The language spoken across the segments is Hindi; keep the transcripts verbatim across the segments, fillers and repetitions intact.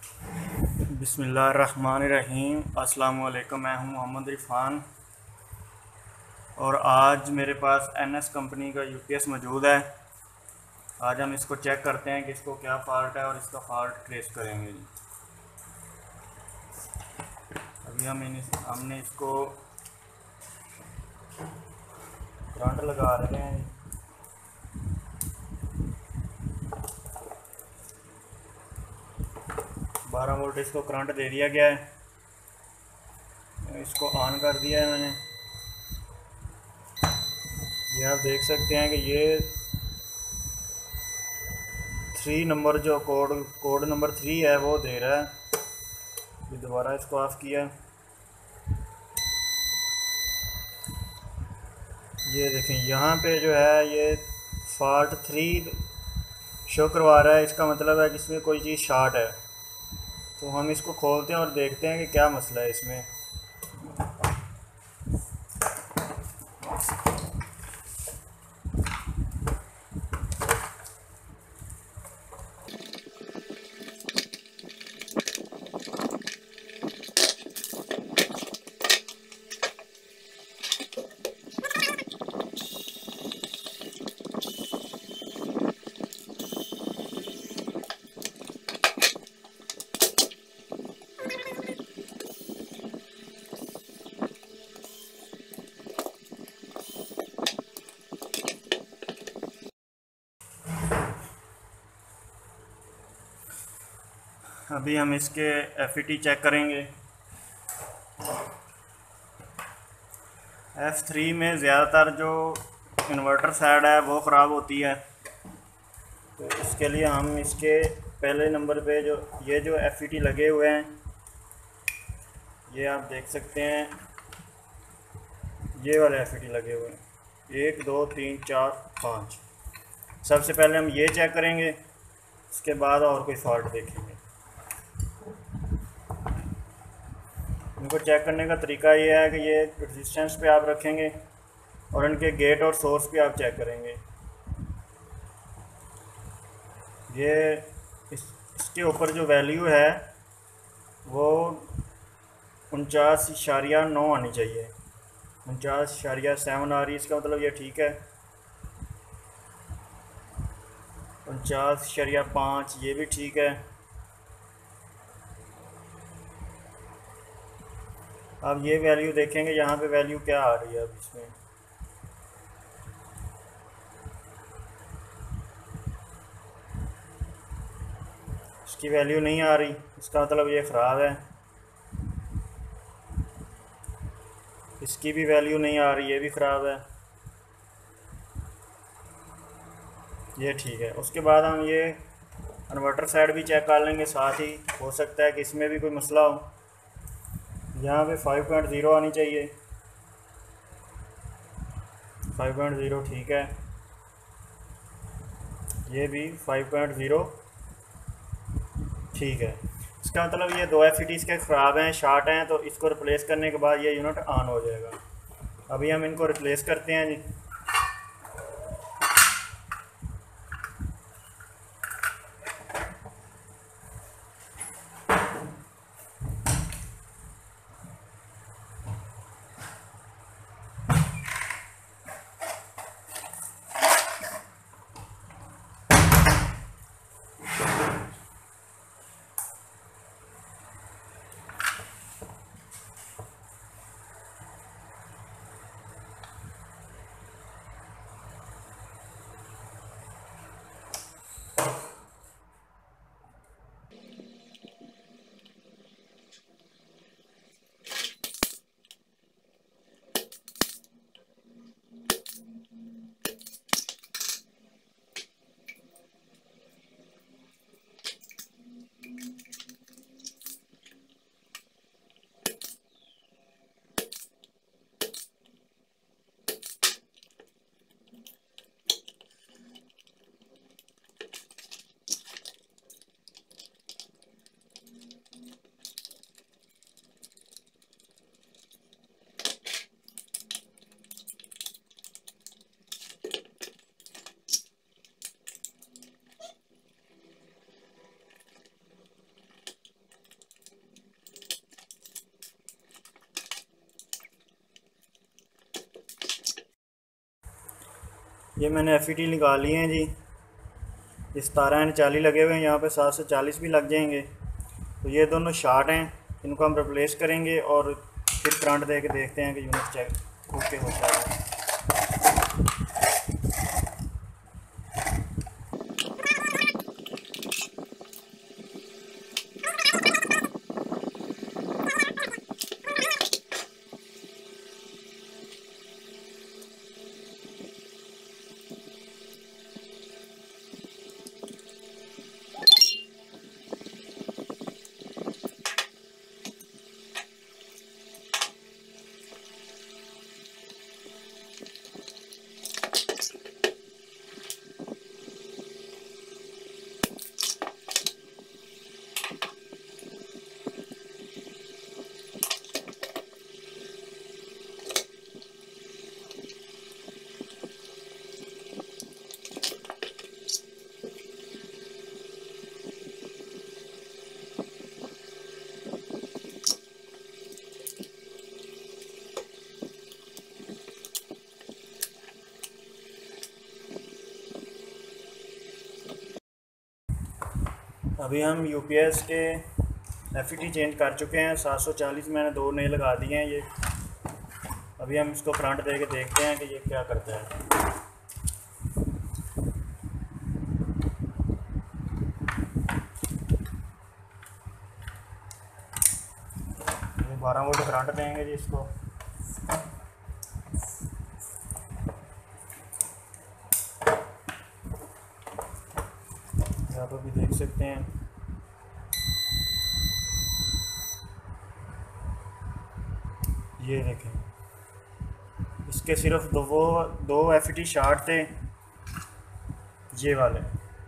बिस्मिल्लाहिर्रहमानिर्रहीम। अस्सलाम वालेकुम। मैं हूं मोहम्मद इरफान और आज मेरे पास एन एस कंपनी का यू पी एस मौजूद है। आज हम इसको चेक करते हैं कि इसको क्या फ़ाल्ट है और इसका फ़ाल्ट ट्रेस करेंगे जी। अभी हम इन हमने इसको करंट लगा रहे हैं। बारह वोल्ट इसको करंट दे दिया गया है। इसको ऑन कर दिया है मैंने। ये आप देख सकते हैं कि ये थ्री नंबर जो कोड कोड नंबर थ्री है वो दे रहा है। ये दोबारा इसको ऑफ किया। ये देखें यहाँ पे जो है ये फॉल्ट थ्री शो करवा रहा है। इसका मतलब है कि इसमें कोई चीज़ शॉर्ट है। तो हम इसको खोलते हैं और देखते हैं कि क्या मसला है इसमें। अभी हम इसके एफ ई टी चेक करेंगे। एफ थ्री में ज़्यादातर जो इन्वर्टर साइड है वो ख़राब होती है। तो इसके लिए हम इसके पहले नंबर पे जो ये जो एफ ई टी लगे हुए हैं ये आप देख सकते हैं। ये वाले एफ ई टी लगे हुए हैं, एक दो तीन चार पाँच। सबसे पहले हम ये चेक करेंगे, उसके बाद और कोई फॉल्ट देखेंगे। इनको चेक करने का तरीका ये है कि ये रेजिस्टेंस पे आप रखेंगे और इनके गेट और सोर्स पे आप चेक करेंगे। ये इस इसके ऊपर जो वैल्यू है वो उनचास इशारिया नौ आनी चाहिए। उनचास इशारिया सेवन आ रही है, इसका मतलब ये ठीक है। उनचास इशारिया पाँच ये भी ठीक है। अब ये वैल्यू देखेंगे यहाँ पे वैल्यू क्या आ रही है। अब इसमें इसकी वैल्यू नहीं आ रही, इसका मतलब ये ख़राब है। इसकी भी वैल्यू नहीं आ रही, ये भी ख़राब है। ये ठीक है। उसके बाद हम ये इन्वर्टर साइड भी चेक कर लेंगे साथ ही। हो सकता है कि इसमें भी कोई मसला हो। यहाँ पे फाइव पॉइंट ज़ीरो आनी चाहिए। फाइव पॉइंट ज़ीरो ठीक है। ये भी फाइव पॉइंट ज़ीरो ठीक है। इसका मतलब ये दो एफ ई टी इसके ख़राब हैं, शार्ट हैं। तो इसको रिप्लेस करने के बाद ये यूनिट ऑन हो जाएगा। अभी हम इनको रिप्लेस करते हैं जी। ये मैंने एफ ई टी निकाली हैं जी। ये सतारह एंड चालीस लगे हुए हैं, यहाँ पे सात सौ चालीस भी लग जाएंगे। तो ये दोनों शार्ट हैं, इनको हम रिप्लेस करेंगे और फिर करंट दे के देखते हैं कि यूनिट चेक ओके होता है। अभी हम यू पी एस के एफ ई टी चेंज कर चुके हैं। सात सौ चालीस मैंने दो नए लगा दिए हैं ये। अभी हम इसको करंट दे के देखते हैं कि ये क्या करता है। ये बारह वोल्ट करंट देंगे जी इसको। आप अभी देख सकते हैं ये देखें, इसके सिर्फ दो वो दो एफ ई टी शार्ट थे, ये वाले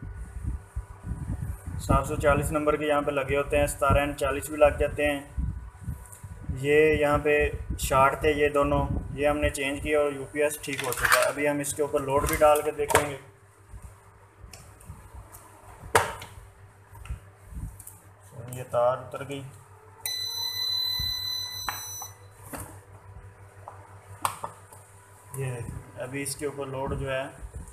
सात सौ चालीस नंबर के यहाँ पे लगे होते हैं, सतारह एंड चालीस भी लग जाते हैं। ये यहाँ पे शार्ट थे ये दोनों, ये हमने चेंज किया और यू पी एस ठीक हो चुका है। अभी हम इसके ऊपर लोड भी डाल के देखेंगे। ये तार उतर गई। ये देखिए अभी इसके ऊपर लोड जो है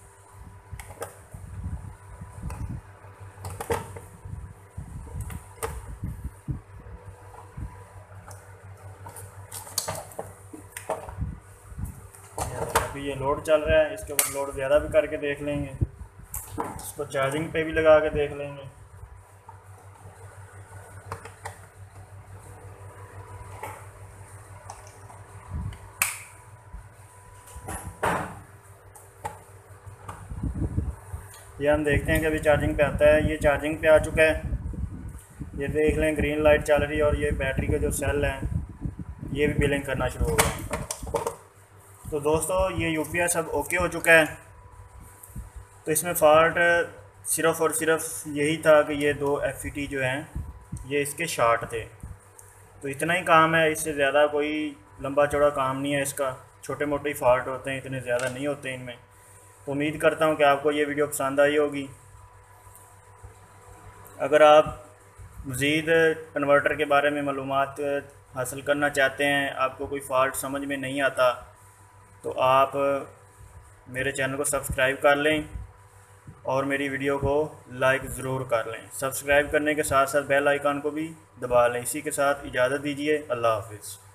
अभी ये लोड चल रहा है। इसके ऊपर लोड ज़्यादा भी करके देख लेंगे, इसको चार्जिंग पे भी लगा के देख लेंगे। ये हम देखते हैं कि अभी चार्जिंग पे आता है। ये चार्जिंग पे आ चुका है, ये देख लें ग्रीन लाइट चल रही है और ये बैटरी के जो सेल हैं ये भी बिलिंग करना शुरू हो गया। तो दोस्तों ये यू पी एस अब ओके हो चुका है। तो इसमें फ़ॉल्ट सिर्फ़ और सिर्फ यही था कि ये दो एफ ई टी जो हैं ये इसके शार्ट थे। तो इतना ही काम है, इससे ज़्यादा कोई लंबा चौड़ा काम नहीं है इसका। छोटे मोटे ही फ़ॉल्ट होते हैं, इतने ज़्यादा नहीं होते इनमें। तो उम्मीद करता हूँ कि आपको ये वीडियो पसंद आई होगी। अगर आप मज़ीद कन्वर्टर के बारे में मालूमात हासिल करना चाहते हैं, आपको कोई फ़ॉल्ट समझ में नहीं आता, तो आप मेरे चैनल को सब्सक्राइब कर लें और मेरी वीडियो को लाइक ज़रूर कर लें। सब्सक्राइब करने के साथ साथ बेल आइकन को भी दबा लें। इसी के साथ इजाज़त दीजिए। अल्लाह हाफ़िज़।